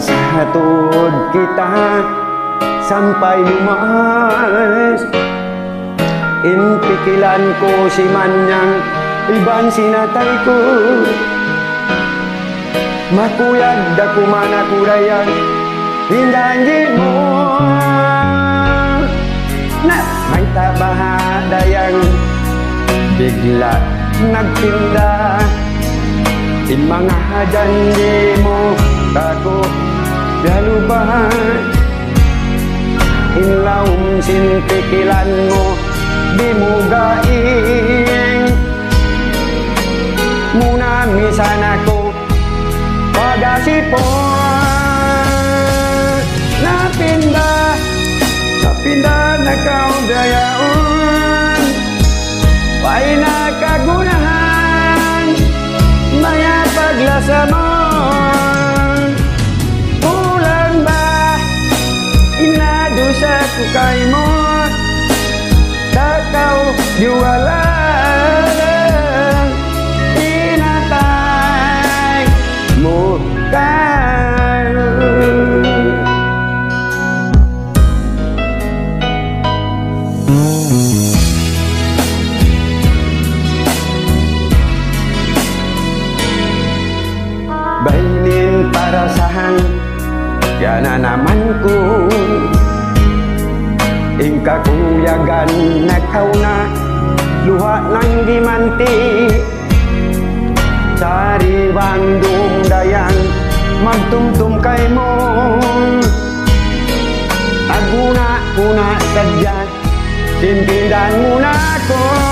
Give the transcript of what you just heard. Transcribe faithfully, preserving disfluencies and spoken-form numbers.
Sahatud kita sampai lumas, inpikilan ko si Manyang iban sinatay ko. Makuyag da kumana kurayang hindanji mo na may tabahadayang bigla nagtinda. In mga janji mo tako dalubahan, inlaum sintikilan mo di mo gaing. Muna misan ako pagasipon, napinda napinda na kaudayaon, pa'y nakagunahan maya paglasa mo. Kulang ba inadusa ko kay mo, takaw diwalang inatay mo kayo. Bainin para sahang yana naman ko, ingka kuyagan na kau na luha ng gimanti. Sariwang dumdayan magtumtum kay mo, aguna una sadya sintindan mo na ko.